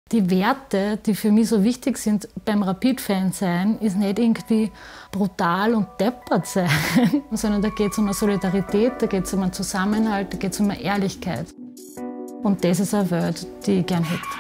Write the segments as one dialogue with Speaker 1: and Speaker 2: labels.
Speaker 1: Die Werte, die für mich so wichtig sind beim Rapid-Fan sein, ist nicht irgendwie brutal und deppert sein, sondern da geht es um eine Solidarität, da geht es um einen Zusammenhalt, da geht es um eine Ehrlichkeit. Und das ist eine Welt, die ich gerne hätte.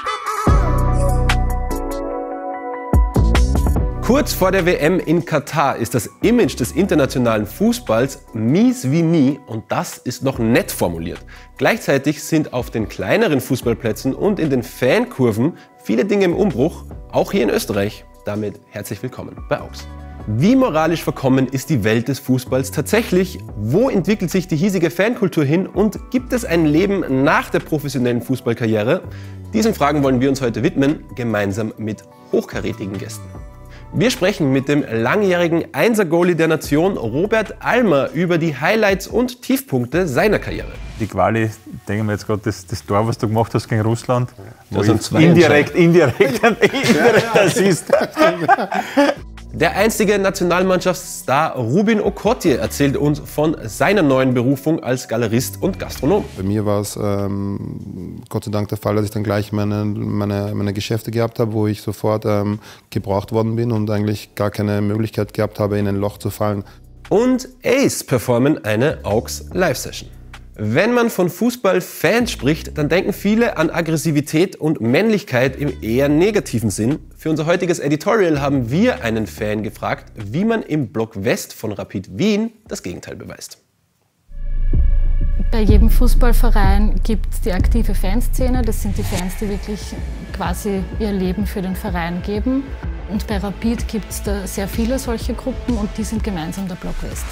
Speaker 2: Kurz vor der WM in Katar ist das Image des internationalen Fußballs mies wie nie und das ist noch nett formuliert. Gleichzeitig sind auf den kleineren Fußballplätzen und in den Fankurven viele Dinge im Umbruch, auch hier in Österreich. Damit herzlich willkommen bei AUX. Wie moralisch verkommen ist die Welt des Fußballs tatsächlich? Wo entwickelt sich die hiesige Fankultur hin und gibt es ein Leben nach der professionellen Fußballkarriere? Diesen Fragen wollen wir uns heute widmen, gemeinsam mit hochkarätigen Gästen. Wir sprechen mit dem langjährigen Einser-Goalie der Nation, Robert Almer, über die Highlights und Tiefpunkte seiner Karriere.
Speaker 3: Die Quali, denken wir jetzt gerade, das Tor, was du gemacht hast gegen Russland, wo
Speaker 2: ich
Speaker 3: indirekt Assist.
Speaker 2: Der einstige Nationalmannschaftsstar Rubin Okotje erzählt uns von seiner neuen Berufung als Galerist und Gastronom.
Speaker 4: Bei mir war es Gott sei Dank der Fall, dass ich dann gleich meine Geschäfte gehabt habe, wo ich sofort gebraucht worden bin und eigentlich gar keine Möglichkeit gehabt habe, in ein Loch zu fallen.
Speaker 2: Und Ace performen eine AUX Live-Session. Wenn man von Fußballfans spricht, dann denken viele an Aggressivität und Männlichkeit im eher negativen Sinn. Für unser heutiges Editorial haben wir einen Fan gefragt, wie man im Block West von Rapid Wien das Gegenteil beweist.
Speaker 1: Bei jedem Fußballverein gibt es die aktive Fanszene. Das sind die Fans, die wirklich quasi ihr Leben für den Verein geben. Und bei Rapid gibt es da sehr viele solche Gruppen und die sind gemeinsam der Block West.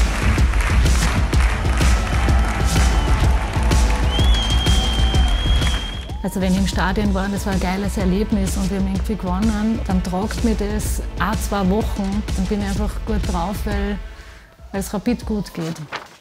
Speaker 1: Also wenn ich im Stadion war, das war ein geiles Erlebnis und wir haben irgendwie gewonnen, dann tragt mir das 2 Wochen, dann bin ich einfach gut drauf, weil es Rapid gut geht.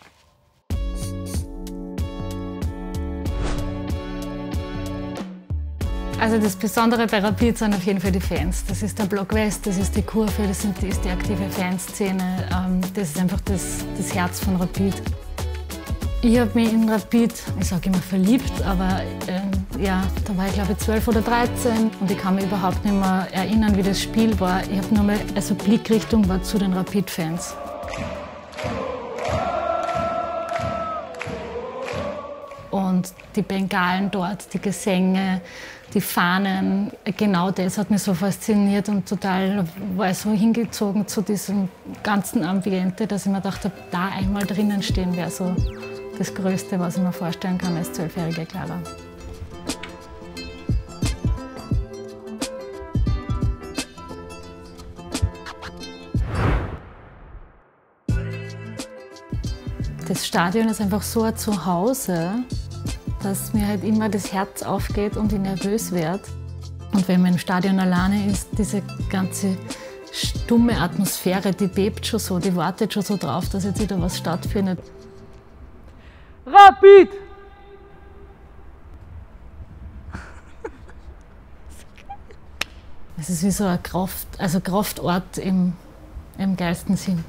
Speaker 1: Also das Besondere bei Rapid sind auf jeden Fall die Fans. Das ist der Block West, das ist die Kurve, das ist die aktive Fanszene. Das ist einfach das Herz von Rapid. Ich habe mich in Rapid, ich sage immer verliebt, aber ja, da war ich glaube ich 12 oder 13 und ich kann mich überhaupt nicht mehr erinnern, wie das Spiel war. Ich habe nur mal, also Blickrichtung war zu den Rapid-Fans. Und die Bengalen dort, die Gesänge, die Fahnen, genau das hat mich so fasziniert und total war ich so hingezogen zu diesem ganzen Ambiente, dass ich mir dachte, da einmal drinnen stehen wäre so das Größte, was ich mir vorstellen kann als 12-jährige Clara. Das Stadion ist einfach so ein Zuhause, dass mir halt immer das Herz aufgeht und ich nervös werde. Und wenn man im Stadion alleine ist, diese ganze stumme Atmosphäre, die bebt schon so, die wartet schon so drauf, dass jetzt wieder was stattfindet.
Speaker 5: Rapid!
Speaker 1: Es ist wie so ein Kraftort im geilsten Sinn.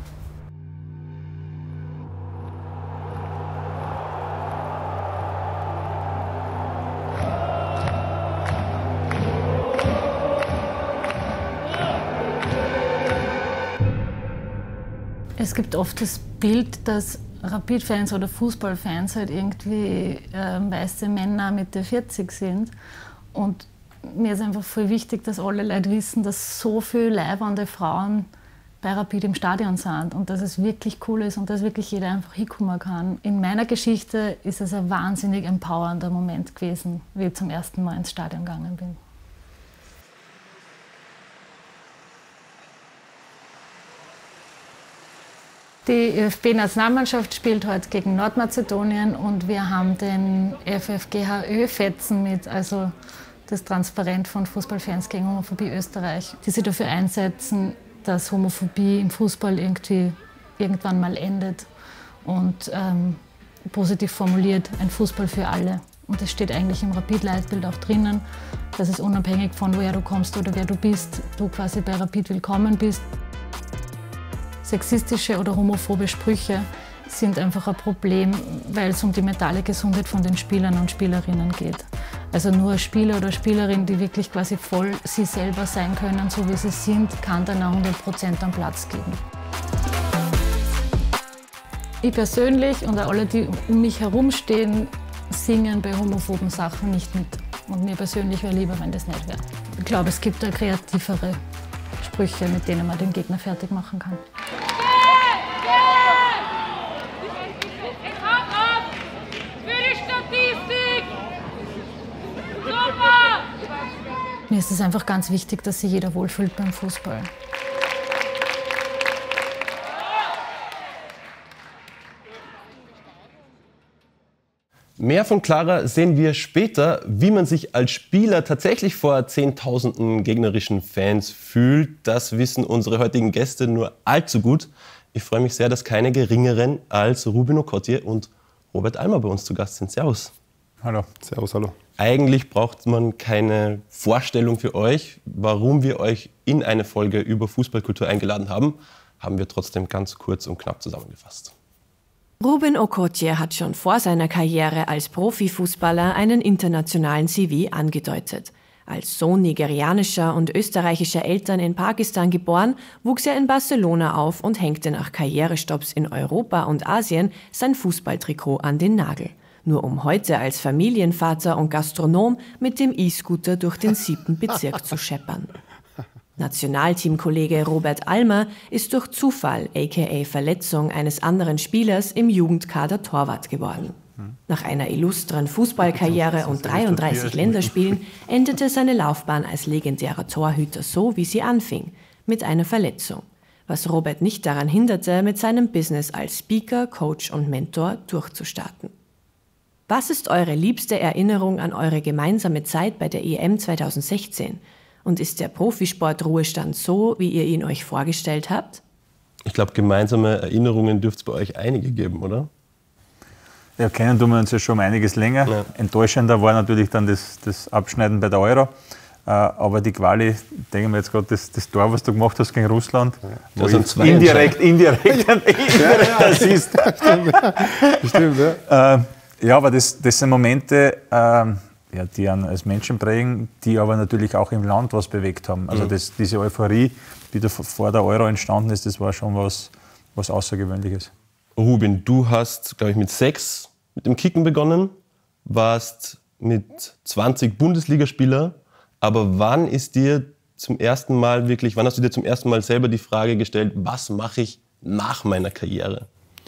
Speaker 1: Es gibt oft das Bild, dass Rapid-Fans oder Fußballfans halt irgendwie weiße Männer Mitte 40 sind. Und mir ist einfach voll wichtig, dass alle Leute wissen, dass so viele leibende Frauen bei Rapid im Stadion sind und dass es wirklich cool ist und dass wirklich jeder einfach hinkommen kann. In meiner Geschichte ist es ein wahnsinnig empowernder Moment gewesen, wie ich zum ersten Mal ins Stadion gegangen bin. Die ÖFB-Nationalmannschaft spielt heute gegen Nordmazedonien und wir haben den FFGHÖ-Fetzen mit, also das Transparent von Fußballfans gegen Homophobie Österreich, die sich dafür einsetzen, dass Homophobie im Fußball irgendwann mal endet und positiv formuliert, ein Fußball für alle. Und das steht eigentlich im Rapid-Leitbild auch drinnen, dass es unabhängig von woher du kommst oder wer du bist, du quasi bei Rapid willkommen bist. Sexistische oder homophobe Sprüche sind einfach ein Problem, weil es um die mentale Gesundheit von den Spielern und Spielerinnen geht. Also nur ein Spieler oder Spielerin, die wirklich quasi voll sie selber sein können, so wie sie sind, kann dann auch 100% am Platz geben. Ich persönlich und auch alle, die um mich herum stehen, singen bei homophoben Sachen nicht mit. Und mir persönlich wäre lieber, wenn das nicht wäre. Ich glaube, es gibt da kreativere Sprüche, mit denen man den Gegner fertig machen kann. Mir ist es einfach ganz wichtig, dass sich jeder wohlfühlt beim Fußball.
Speaker 2: Mehr von Clara sehen wir später. Wie man sich als Spieler tatsächlich vor Zehntausenden gegnerischen Fans fühlt, das wissen unsere heutigen Gäste nur allzu gut. Ich freue mich sehr, dass keine geringeren als Rubin Okotje und Robert Almer bei uns zu Gast sind. Servus.
Speaker 3: Hallo.
Speaker 4: Servus, hallo.
Speaker 2: Eigentlich braucht man keine Vorstellung für euch. Warum wir euch in eine Folge über Fußballkultur eingeladen haben, haben wir trotzdem ganz kurz und knapp zusammengefasst.
Speaker 5: Rubin Okotje hat schon vor seiner Karriere als Profifußballer einen internationalen CV angedeutet. Als Sohn nigerianischer und österreichischer Eltern in Pakistan geboren, wuchs er in Barcelona auf und hängte nach Karrierestopps in Europa und Asien sein Fußballtrikot an den Nagel. Nur um heute als Familienvater und Gastronom mit dem E-Scooter durch den 7. Bezirk zu scheppern. Nationalteamkollege Robert Almer ist durch Zufall, aka Verletzung eines anderen Spielers, im Jugendkader Torwart geworden. Nach einer illustren Fußballkarriere und 33 Länderspielen endete seine Laufbahn als legendärer Torhüter so, wie sie anfing, mit einer Verletzung. Was Robert nicht daran hinderte, mit seinem Business als Speaker, Coach und Mentor durchzustarten. Was ist eure liebste Erinnerung an eure gemeinsame Zeit bei der EM 2016? Und ist der Profisport-Ruhestand so, wie ihr ihn euch vorgestellt habt?
Speaker 2: Ich glaube, gemeinsame Erinnerungen dürfte es bei euch einige geben, oder?
Speaker 3: Ja, kennen tun wir uns ja schon einiges länger. Ja. Enttäuschender war natürlich dann das Abschneiden bei der Euro. Aber die Quali, denken wir jetzt gerade, das Tor, was du gemacht hast gegen Russland, wo ich indirekt assist.
Speaker 4: Stimmt, ja.
Speaker 3: Ja, aber das sind Momente, die einen als Menschen prägen, die aber natürlich auch im Land was bewegt haben. Also diese Euphorie, die da vor der Euro entstanden ist, das war schon was Außergewöhnliches.
Speaker 2: Rubin, du hast, glaube ich, mit 6 mit dem Kicken begonnen, warst mit 20 Bundesligaspieler, aber wann hast du dir zum ersten Mal selber die Frage gestellt, was mache ich nach meiner Karriere?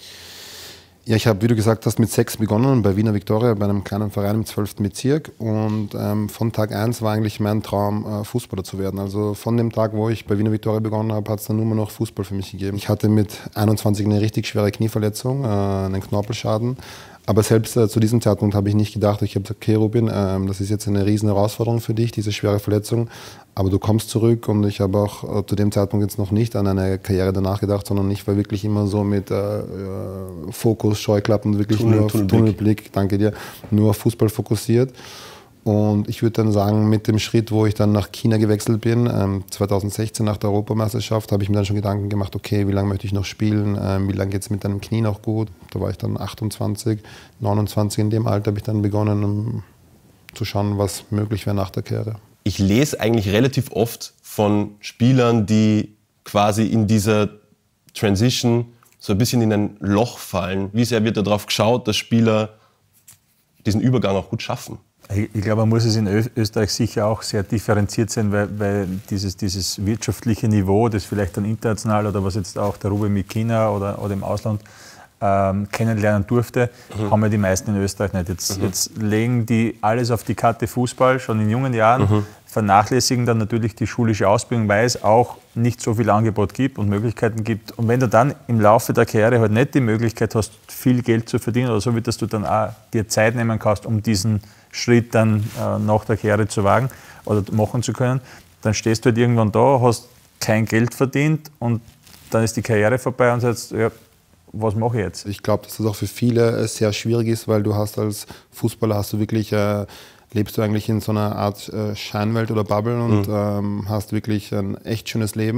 Speaker 4: Ja, ich habe, wie du gesagt hast, mit 6 begonnen bei Wiener Viktoria, bei einem kleinen Verein im 12. Bezirk. Und von Tag 1 war eigentlich mein Traum, Fußballer zu werden. Also von dem Tag, wo ich bei Wiener Viktoria begonnen habe, hat es dann nur noch Fußball für mich gegeben. Ich hatte mit 21 eine richtig schwere Knieverletzung, einen Knorpelschaden. Aber selbst zu diesem Zeitpunkt habe ich nicht gedacht, ich habe gesagt, okay Rubin, das ist jetzt eine riesen Herausforderung für dich, diese schwere Verletzung, aber du kommst zurück. Und ich habe auch zu dem Zeitpunkt jetzt noch nicht an eine Karriere danach gedacht, sondern ich war wirklich immer so mit Fokus, Scheuklappen, wirklich nur auf Tunnelblick, danke dir, nur auf Fußball fokussiert. Und ich würde dann sagen, mit dem Schritt, wo ich dann nach China gewechselt bin, 2016 nach der Europameisterschaft, habe ich mir dann schon Gedanken gemacht, okay, wie lange möchte ich noch spielen, wie lange geht es mit deinem Knie noch gut. Da war ich dann 28, 29, in dem Alter habe ich dann begonnen, um zu schauen, was möglich wäre nach der Karriere.
Speaker 2: Ich lese eigentlich relativ oft von Spielern, die quasi in dieser Transition so ein bisschen in ein Loch fallen. Wie sehr wird darauf geschaut, dass Spieler diesen Übergang auch gut schaffen?
Speaker 3: Ich glaube, man muss es in Österreich sicher auch sehr differenziert sein, weil dieses wirtschaftliche Niveau, das vielleicht dann international oder was jetzt auch der Rubin mit China oder im Ausland kennenlernen durfte, haben ja die meisten in Österreich nicht. Jetzt legen die alles auf die Karte Fußball, schon in jungen Jahren, vernachlässigen dann natürlich die schulische Ausbildung, weil es auch nicht so viel Angebot gibt und Möglichkeiten gibt. Und wenn du dann im Laufe der Karriere halt nicht die Möglichkeit hast, viel Geld zu verdienen oder so, wie dass du dann auch dir Zeit nehmen kannst, um diesen Schritt dann nach der Karriere zu wagen oder machen zu können, dann stehst du halt irgendwann da, hast kein Geld verdient und dann ist die Karriere vorbei und sagst, ja, was mache ich jetzt?
Speaker 4: Ich glaube, dass das auch für viele sehr schwierig ist, weil du hast als Fußballer lebst du eigentlich in so einer Art Scheinwelt oder Bubble und hast wirklich ein echt schönes Leben.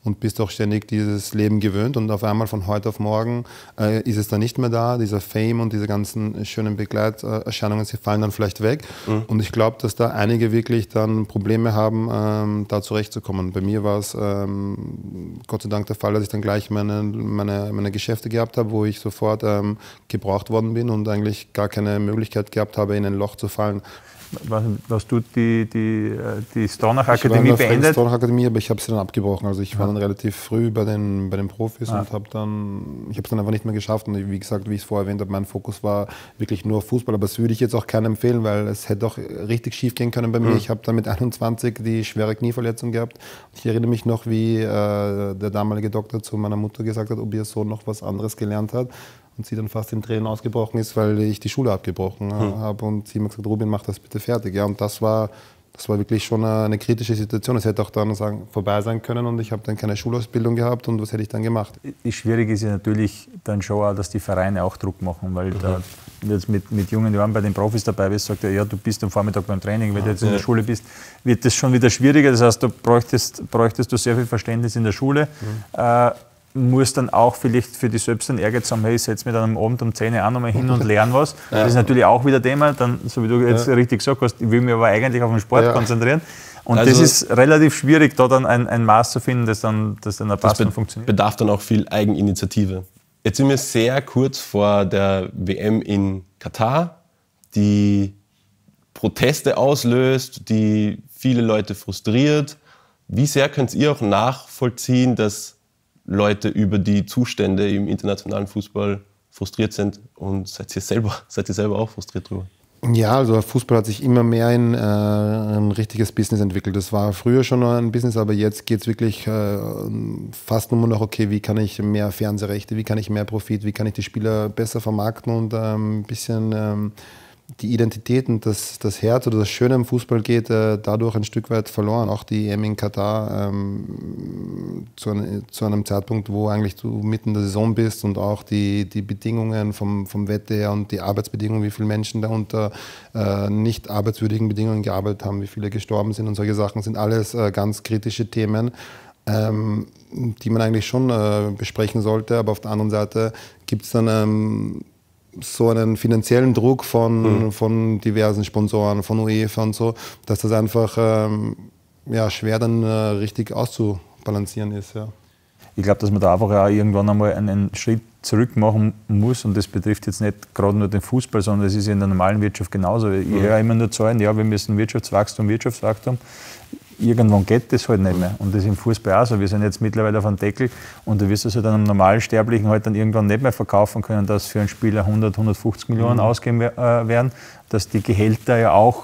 Speaker 4: und bist auch ständig dieses Leben gewöhnt und auf einmal von heute auf morgen ist es dann nicht mehr da, dieser Fame und diese ganzen schönen Begleiterscheinungen, sie fallen dann vielleicht weg und ich glaube, dass da einige wirklich dann Probleme haben, da zurechtzukommen. Bei mir war es Gott sei Dank der Fall, dass ich dann gleich meine Geschäfte gehabt habe, wo ich sofort gebraucht worden bin und eigentlich gar keine Möglichkeit gehabt habe, in ein Loch zu fallen.
Speaker 3: Hast du die Stronach-Akademie beendet? Ich war in der
Speaker 4: Stronach-Akademie, aber ich habe sie dann abgebrochen. Also ich war dann relativ früh bei den Profis und habe es dann einfach nicht mehr geschafft. Und wie gesagt, wie ich es vorher erwähnt habe, mein Fokus war wirklich nur Fußball. Aber das würde ich jetzt auch keinem empfehlen, weil es hätte auch richtig schief gehen können bei mir. Ich habe dann mit 21 die schwere Knieverletzung gehabt. Ich erinnere mich noch, wie der damalige Doktor zu meiner Mutter gesagt hat, ob ihr Sohn noch was anderes gelernt hat. Und sie dann fast in Tränen ausgebrochen ist, weil ich die Schule abgebrochen habe. Und sie hat gesagt, Rubin, mach das bitte fertig. Ja, und das war wirklich schon eine kritische Situation. Es hätte auch dann vorbei sein können und ich habe dann keine Schulausbildung gehabt und was hätte ich dann gemacht?
Speaker 3: Schwierig ist ja natürlich dann schon auch, dass die Vereine auch Druck machen, weil da jetzt mit jungen Jahren bei den Profis dabei bist, sagt er, ja, du bist am Vormittag beim Training, wenn du jetzt in der Schule bist, wird das schon wieder schwieriger. Das heißt, du bräuchtest du sehr viel Verständnis in der Schule. Muss dann auch vielleicht für dich selbst den Ehrgeiz haben, hey, ich setze mich dann am Abend um 10 Uhr auch nochmal hin und lerne was. Das ist natürlich auch wieder Thema, dann, so wie du jetzt richtig gesagt hast, ich will mich aber eigentlich auf den Sport konzentrieren. Und also, das ist relativ schwierig, da dann ein Maß zu finden, das dann passt und funktioniert.
Speaker 2: Bedarf dann auch viel Eigeninitiative. Jetzt sind wir sehr kurz vor der WM in Katar, die Proteste auslöst, die viele Leute frustriert. Wie sehr könnt ihr auch nachvollziehen, dass Leute über die Zustände im internationalen Fußball frustriert sind und seid ihr selber auch frustriert drüber?
Speaker 4: Ja, also Fußball hat sich immer mehr in ein richtiges Business entwickelt. Das war früher schon ein Business, aber jetzt geht es wirklich fast nur noch, okay, wie kann ich mehr Fernsehrechte, wie kann ich mehr Profit, wie kann ich die Spieler besser vermarkten und ein bisschen die Identität und das Herz oder das Schöne im Fußball geht dadurch ein Stück weit verloren. Auch die EM in Katar zu einem Zeitpunkt, wo eigentlich du mitten in der Saison bist und auch die Bedingungen vom Wetter her und die Arbeitsbedingungen, wie viele Menschen da unter nicht arbeitswürdigen Bedingungen gearbeitet haben, wie viele gestorben sind und solche Sachen sind alles ganz kritische Themen, die man eigentlich schon besprechen sollte. Aber auf der anderen Seite gibt es dann so einen finanziellen Druck von diversen Sponsoren, von UEFA und so, dass das einfach schwer dann richtig auszubalancieren ist. Ja.
Speaker 3: Ich glaube, dass man da einfach auch irgendwann einmal einen Schritt zurück machen muss und das betrifft jetzt nicht gerade nur den Fußball, sondern es ist ja in der normalen Wirtschaft genauso. Ich höre immer nur Zahlen, ja, wir müssen Wirtschaftswachstum. Irgendwann geht das halt nicht mehr. Und das ist im Fußball auch so. Wir sind jetzt mittlerweile auf einem Deckel und du wirst also dann einem normalen Sterblichen halt dann irgendwann nicht mehr verkaufen können, dass für einen Spieler 100, 150 Millionen ausgeben werden, dass die Gehälter ja auch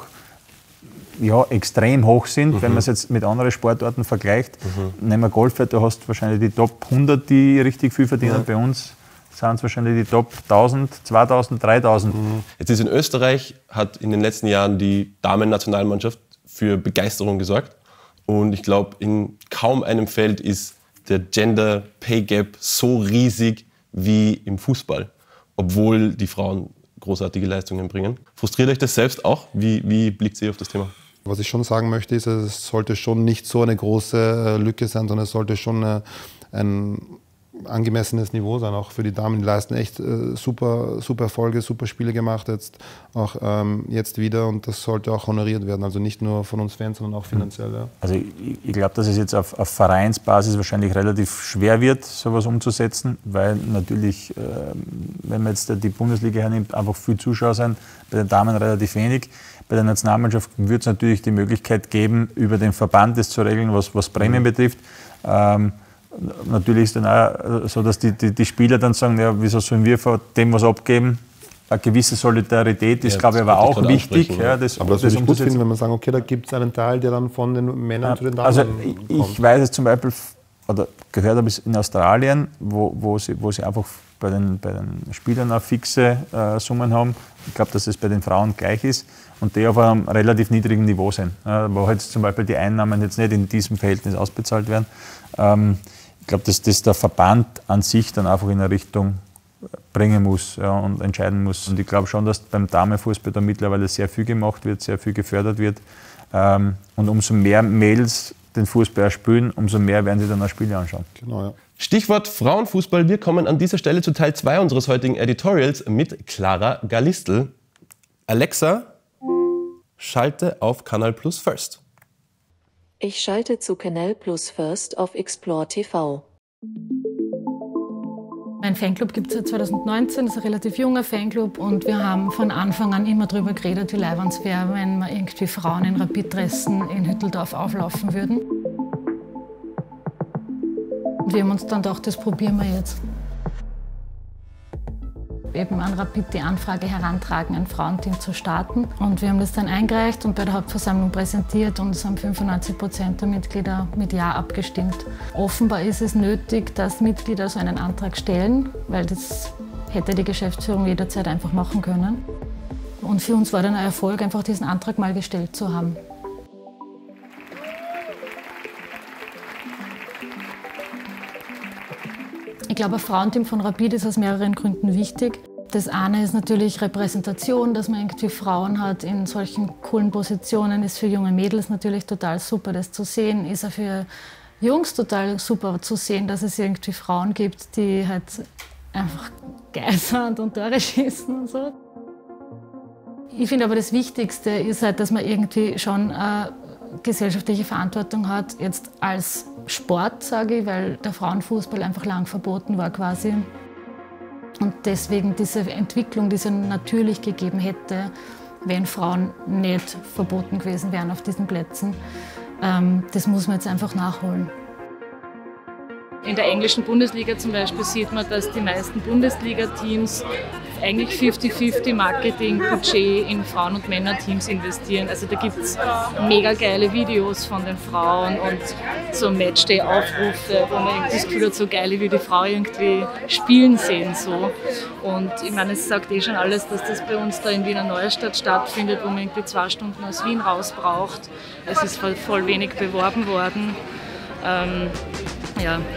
Speaker 3: extrem hoch sind, wenn man es jetzt mit anderen Sportarten vergleicht. Nehmen wir Golf, da hast du wahrscheinlich die Top 100, die richtig viel verdienen. Bei uns sind es wahrscheinlich die Top 1000, 2000, 3000.
Speaker 2: Jetzt ist in Österreich, hat in den letzten Jahren die Damen-Nationalmannschaft für Begeisterung gesorgt. Und ich glaube, in kaum einem Feld ist der Gender Pay Gap so riesig wie im Fußball, obwohl die Frauen großartige Leistungen bringen. Frustriert euch das selbst auch? Wie blickt ihr auf das Thema?
Speaker 4: Was ich schon sagen möchte, ist, es sollte schon nicht so eine große Lücke sein, sondern es sollte schon ein angemessenes Niveau sein, auch für die Damen. Die leisten echt super Erfolge, super Spiele gemacht, jetzt wieder und das sollte auch honoriert werden. Also nicht nur von uns Fans, sondern auch finanziell. Ja.
Speaker 3: Also ich glaube, dass es jetzt auf Vereinsbasis wahrscheinlich relativ schwer wird, sowas umzusetzen, weil natürlich, wenn man jetzt die Bundesliga hernimmt, einfach viel Zuschauer sind, bei den Damen relativ wenig. Bei der Nationalmannschaft wird es natürlich die Möglichkeit geben, über den Verband das zu regeln, was Prämien betrifft. Natürlich ist dann auch so, dass die Spieler dann sagen, ja, wieso sollen wir vor dem was abgeben? Eine gewisse Solidarität ist, glaube ich, aber auch wichtig. Ja,
Speaker 4: aber das würde ich gut finden, wenn man sagen, okay, da gibt es einen Teil, der dann von den Männern zu den Damen
Speaker 3: kommt. Ich weiß es zum Beispiel, oder gehört habe ich in Australien, wo sie einfach bei den Spielern auch fixe Summen haben. Ich glaube, dass es bei den Frauen gleich ist und die auf einem relativ niedrigen Niveau sind, wo halt zum Beispiel die Einnahmen jetzt nicht in diesem Verhältnis ausbezahlt werden. Ich glaube, dass das der Verband an sich dann einfach in eine Richtung bringen muss und entscheiden muss. Und ich glaube schon, dass beim Damenfußball da mittlerweile sehr viel gemacht wird, sehr viel gefördert wird. Und umso mehr Mädels den Fußball spielen, umso mehr werden sie dann auch Spiele anschauen.
Speaker 4: Genau, ja.
Speaker 2: Stichwort Frauenfußball. Wir kommen an dieser Stelle zu Teil 2 unseres heutigen Editorials mit Clara Galistl. Alexa, schalte auf Kanal Plus First.
Speaker 6: Ich schalte zu Kanal Plus First auf Explore TV.
Speaker 1: Mein Fanclub gibt es seit 2019, das ist ein relativ junger Fanclub und wir haben von Anfang an immer darüber geredet, wie leibend es wäre, wenn wir irgendwie Frauen in Rapid-Dressen in Hütteldorf auflaufen würden. Und wir haben uns dann gedacht, das probieren wir jetzt. Eben an Rapid die Anfrage herantragen, ein Frauenteam zu starten. Und wir haben das dann eingereicht und bei der Hauptversammlung präsentiert und es haben 95% der Mitglieder mit Ja abgestimmt. Offenbar ist es nötig, dass Mitglieder so einen Antrag stellen, weil das hätte die Geschäftsführung jederzeit einfach machen können. Und für uns war dann ein Erfolg, einfach diesen Antrag mal gestellt zu haben. Ich glaube, ein Frauenteam von Rapid ist aus mehreren Gründen wichtig. Das eine ist natürlich Repräsentation, dass man irgendwie Frauen hat in solchen coolen Positionen, ist für junge Mädels natürlich total super, das zu sehen. Ist auch für Jungs total super zu sehen, dass es irgendwie Frauen gibt, die halt einfach geil sind und Tore schießen und so. Ich finde aber das Wichtigste ist halt, dass man irgendwie schon gesellschaftliche Verantwortung hat, jetzt als Sport, sage ich, weil der Frauenfußball einfach lang verboten war quasi. Und deswegen diese Entwicklung, die es natürlich gegeben hätte, wenn Frauen nicht verboten gewesen wären auf diesen Plätzen, das muss man jetzt einfach nachholen.
Speaker 7: In der englischen Bundesliga zum Beispiel sieht man, dass die meisten Bundesliga-Teams eigentlich 50-50 Marketing-Budget in Frauen- und Männerteams investieren. Also da gibt es mega geile Videos von den Frauen und so Matchday-Aufrufe, wo man irgendwie das Gefühl hat, so geil wie die Frau irgendwie spielen sehen. So. Und ich meine, es sagt eh schon alles, dass das bei uns da in Wiener Neustadt stattfindet, wo man irgendwie 2 Stunden aus Wien raus braucht. Es ist voll wenig beworben worden. Ja.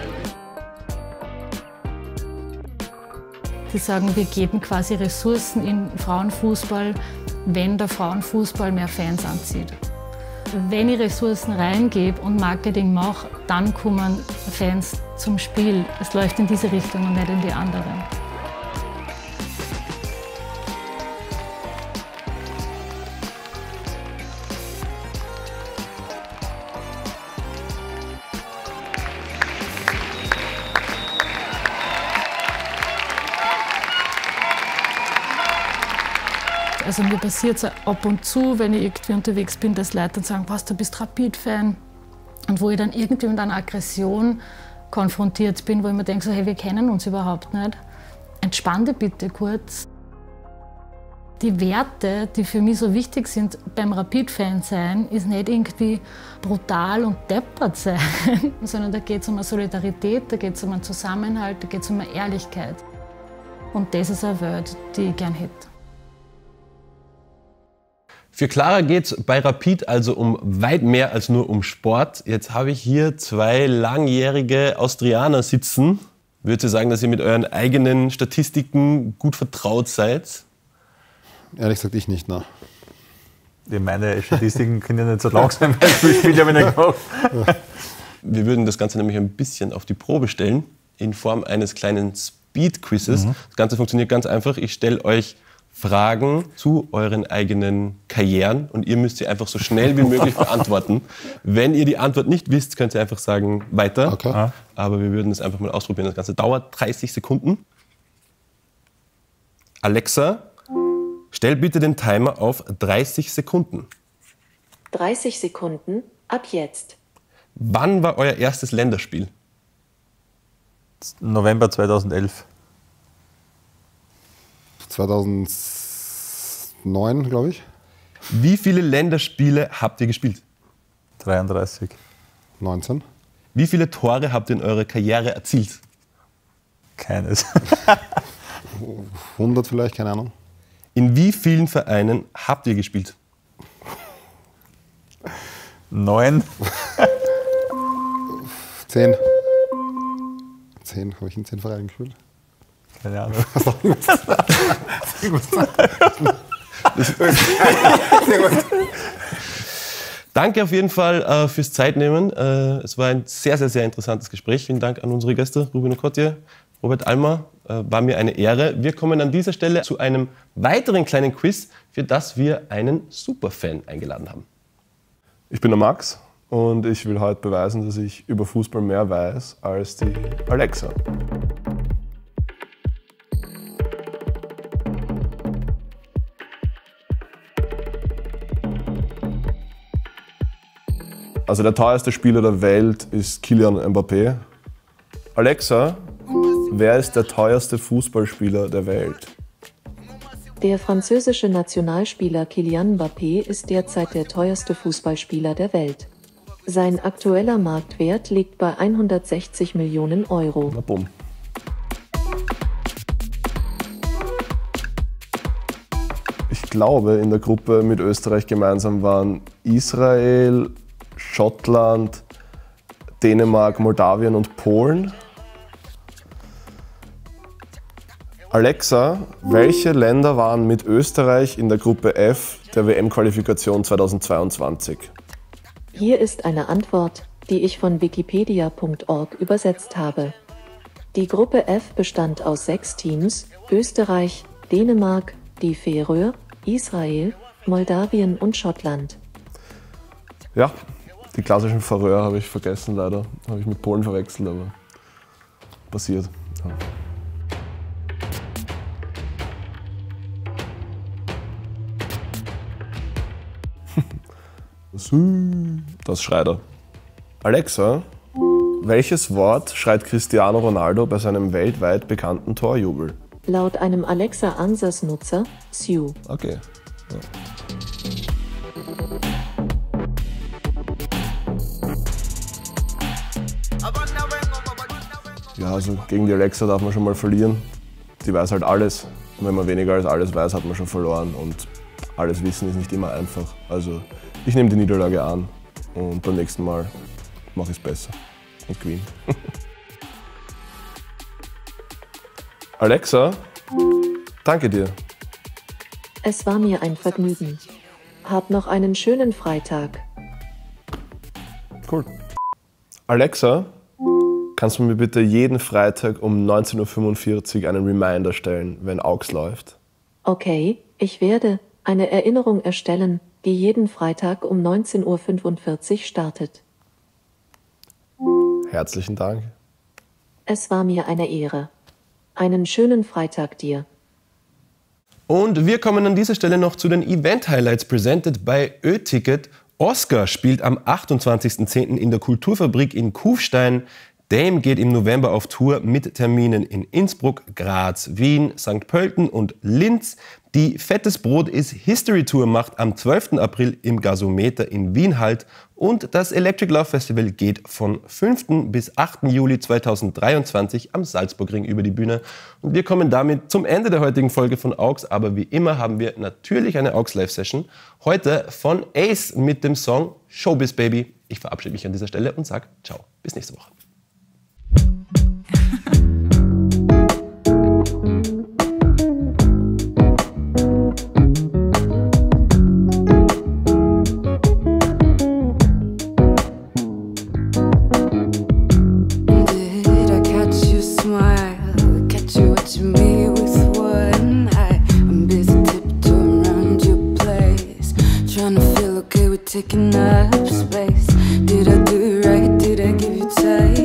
Speaker 1: Die sagen, wir geben quasi Ressourcen in Frauenfußball, wenn der Frauenfußball mehr Fans anzieht. Wenn ich Ressourcen reingebe und Marketing mache, dann kommen Fans zum Spiel. Es läuft in diese Richtung und nicht in die andere. Also mir passiert es ab und zu, wenn ich irgendwie unterwegs bin, dass Leute dann sagen, was, du bist Rapid-Fan. Und wo ich dann irgendwie mit einer Aggression konfrontiert bin, wo ich mir denke, so, hey, wir kennen uns überhaupt nicht. Entspann dich bitte kurz. Die Werte, die für mich so wichtig sind beim Rapid-Fan sein, ist nicht irgendwie brutal und deppert sein, sondern da geht es um eine Solidarität, da geht es um einen Zusammenhalt, da geht es um eine Ehrlichkeit. Und das ist eine Welt, die ich gern hätte.
Speaker 2: Für Clara geht es bei Rapid also um weit mehr als nur um Sport. Jetzt habe ich hier 2 langjährige Austrianer sitzen. Würdest du sagen, dass ihr mit euren eigenen Statistiken gut vertraut seid?
Speaker 4: Ehrlich gesagt, ich nicht, nein.
Speaker 3: Meine Statistiken können ja nicht so lang sein, weil ich Spiele habe ich nicht gemacht.
Speaker 2: Wir würden das Ganze nämlich ein bisschen auf die Probe stellen, in Form eines kleinen Speed-Quizzes. Das Ganze funktioniert ganz einfach. Ich stelle euch Fragen zu euren eigenen Karrieren und ihr müsst sie einfach so schnell wie möglich beantworten. Wenn ihr die Antwort nicht wisst, könnt ihr einfach sagen, weiter.
Speaker 4: Okay.
Speaker 2: Aber wir würden es einfach mal ausprobieren. Das Ganze dauert 30 Sekunden. Alexa, stell bitte den Timer auf 30 Sekunden.
Speaker 6: 30 Sekunden ab jetzt.
Speaker 2: Wann war euer erstes Länderspiel?
Speaker 3: November 2011.
Speaker 4: 2009, glaube ich.
Speaker 2: Wie viele Länderspiele habt ihr gespielt?
Speaker 3: 33.
Speaker 4: 19.
Speaker 2: Wie viele Tore habt ihr in eurer Karriere erzielt?
Speaker 3: Keines.
Speaker 4: 100 vielleicht, keine Ahnung.
Speaker 2: In wie vielen Vereinen habt ihr gespielt?
Speaker 3: 9.
Speaker 4: 10. 10, habe ich in 10 Vereinen gespielt?
Speaker 3: Keine Ahnung.
Speaker 2: Danke auf jeden Fall fürs Zeitnehmen. Es war ein sehr, sehr, sehr interessantes Gespräch. Vielen Dank an unsere Gäste, Ruben Okotje, Robert Almer. War mir eine Ehre. Wir kommen an dieser Stelle zu einem weiteren kleinen Quiz, für das wir einen Superfan eingeladen haben.
Speaker 8: Ich bin der Max und ich will heute beweisen, dass ich über Fußball mehr weiß als die Alexa. Also der teuerste Spieler der Welt ist Kylian Mbappé. Alexa, wer ist der teuerste Fußballspieler der Welt?
Speaker 6: Der französische Nationalspieler Kylian Mbappé ist derzeit der teuerste Fußballspieler der Welt. Sein aktueller Marktwert liegt bei 160 Millionen Euro.
Speaker 8: Na bumm. Ich glaube, in der Gruppe mit Österreich gemeinsam waren Israel, Schottland, Dänemark, Moldawien und Polen. Alexa, welche Länder waren mit Österreich in der Gruppe F der WM-Qualifikation 2022?
Speaker 6: Hier ist eine Antwort, die ich von wikipedia.org übersetzt habe. Die Gruppe F bestand aus 6 Teams: Österreich, Dänemark, die Färöer, Israel, Moldawien und Schottland.
Speaker 8: Ja, die klassischen Färöer habe ich vergessen leider. Habe ich mit Polen verwechselt, aber passiert. Ja. Das schreit er. Alexa, welches Wort schreit Cristiano Ronaldo bei seinem weltweit bekannten Torjubel?
Speaker 6: Laut einem Alexa-Answers-Nutzer, Sue.
Speaker 8: Okay. Ja. Ja, also gegen die Alexa darf man schon mal verlieren. Die weiß halt alles. Und wenn man weniger als alles weiß, hat man schon verloren. Und alles wissen ist nicht immer einfach. Also ich nehme die Niederlage an und beim nächsten Mal mache ich es besser und gewinne. Alexa, danke dir.
Speaker 6: Es war mir ein Vergnügen. Hab noch einen schönen Freitag.
Speaker 8: Cool. Alexa, kannst du mir bitte jeden Freitag um 19:45 Uhr einen Reminder stellen, wenn AUX läuft?
Speaker 6: Okay, ich werde eine Erinnerung erstellen, die jeden Freitag um 19:45 Uhr startet.
Speaker 8: Herzlichen Dank.
Speaker 6: Es war mir eine Ehre. Einen schönen Freitag dir.
Speaker 2: Und wir kommen an dieser Stelle noch zu den Event-Highlights presented by Ö-Ticket. Oscar spielt am 28.10. in der Kulturfabrik in Kufstein. Dame geht im November auf Tour mit Terminen in Innsbruck, Graz, Wien, St. Pölten und Linz. Die Fettes Brot ist History Tour macht am 12. April im Gasometer in Wien Halt. Und das Electric Love Festival geht von 5. bis 8. Juli 2023 am Salzburgring über die Bühne. Und wir kommen damit zum Ende der heutigen Folge von AUX. Aber wie immer haben wir natürlich eine AUX Live Session. Heute von Ace mit dem Song Showbiz Baby. Ich verabschiede mich an dieser Stelle und sage ciao. Bis nächste Woche.
Speaker 9: Taking up space. Did I do it right? Did I give you time?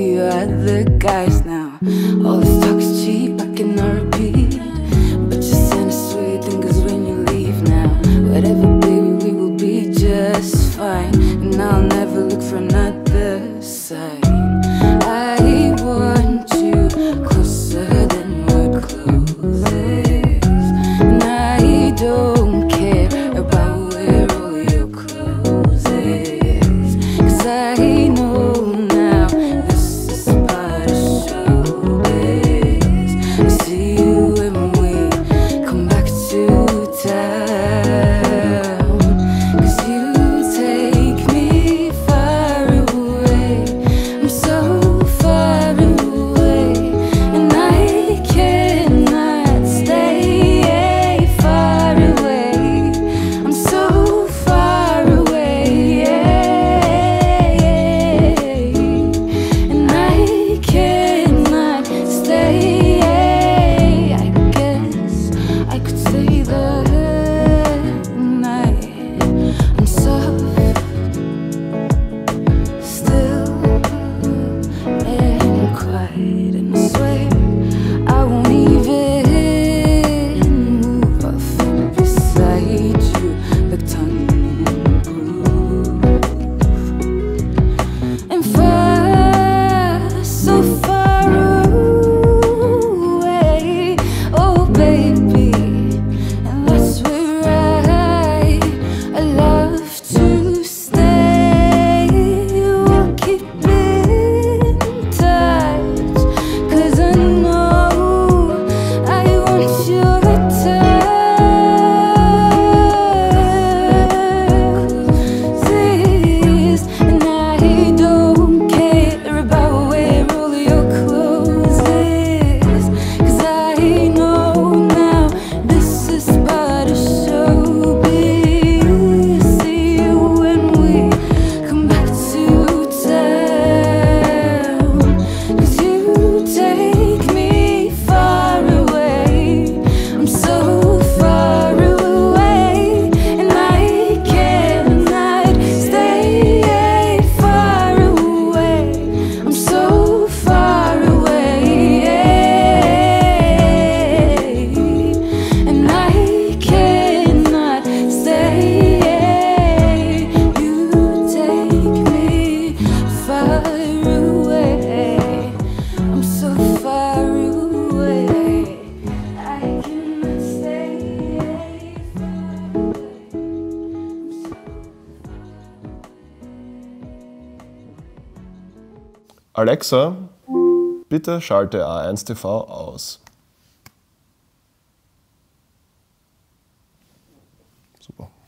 Speaker 9: see you at the guys now. All this talk is cheap, I cannot repeat. But you send a sweet thing, cause when you leave now, whatever, baby, we will be just fine. And I'll never look for another sign. I want you closer than we're closest. And I don't care about where all your clothes is. Cause I know now this is part of showbiz. I see you when we come back to town. Cause you take me far away. I'm so far away, and I cannot stay far away. I'm so far away, and I cannot stay. I guess I could stay the night. I'm soft, still and quiet, and I swear I won't even move off beside you like tongue and groove. And far, so far away, oh baby, and that's where I love to stay. We'll keep in touch, cause I know I want your touch. And I don't care about where all your clothes is. Cause I know now this is part of showbiz. See you when we come back to town. Cause you take me far away. I'm so far away, and I cannot stay far away. I'm so far away, and I cannot stay. You take me far away. I'm so far away. I cannot stay far
Speaker 8: Alexa, bitte schalte A1 TV aus. Super.